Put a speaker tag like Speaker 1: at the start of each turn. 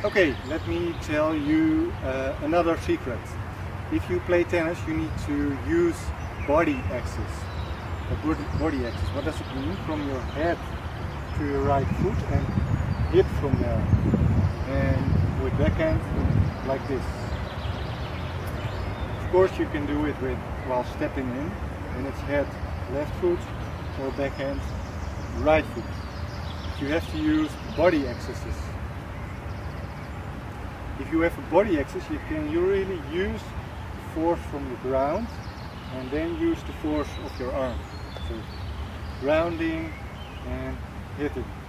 Speaker 1: Okay, let me tell you another secret. If you play tennis, you need to use Bodyaxis. Bodyaxis. What does it mean? From your head to your right foot and hit from there. And with backhand, like this. Of course, you can do it while stepping in, and it's head left foot or backhand right foot. You have to use Bodyaxis. If you have a Bodyaxis, you can really use the force from the ground and then use the force of your arm. So grounding and hitting.